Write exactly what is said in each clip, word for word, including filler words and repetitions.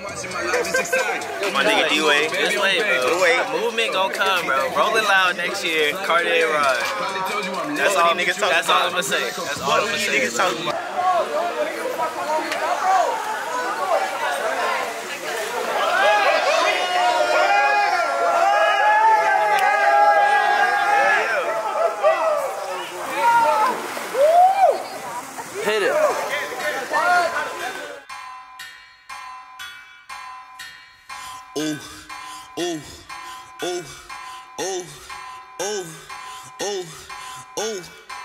My nigga D-Way. Just wait, bro. Wait. Movement gon' come, bro. Rolling Loud next year. Cartier Rod. That's all niggas talking. That's all I'm gonna say. That's all I'm gonna say. Niggas talking about. Hit it. Ooh, ooh, ooh, ooh, ooh, ooh, ooh.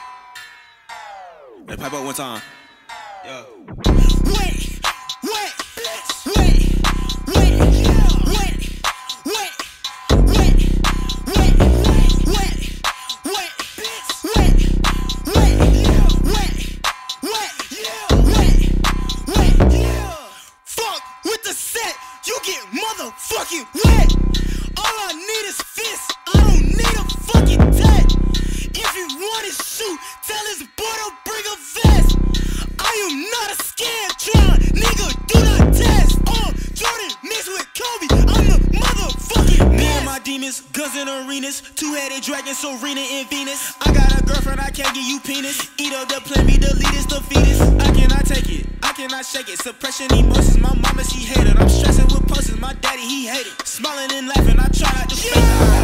Let pipe up one time. Yeah. Wait, wait, wait, wait, wait, wait, wait, wait, wait, wait, wait, wait, wait, wait, wait. Fuck with the set. You get motherfucking wet. All I need is fists. I don't need a fucking tech. If you wanna shoot, tell his boy to bring a vest. I am not a scantron, nigga. Do not test. Oh, Jordan mixed with Kobe. I'm the motherfucking Me and my demons, guns in arenas, two-headed dragon, Serena and Venus. I got a girlfriend, I can't give you penis. Eat up the plan, be the leaders, the fetus. I cannot take it. I cannot shake it. Suppression emotions. My mama, she hated. I'm stressing with posters. My daddy, he hated. Smiling and laughing. I try not to fake it.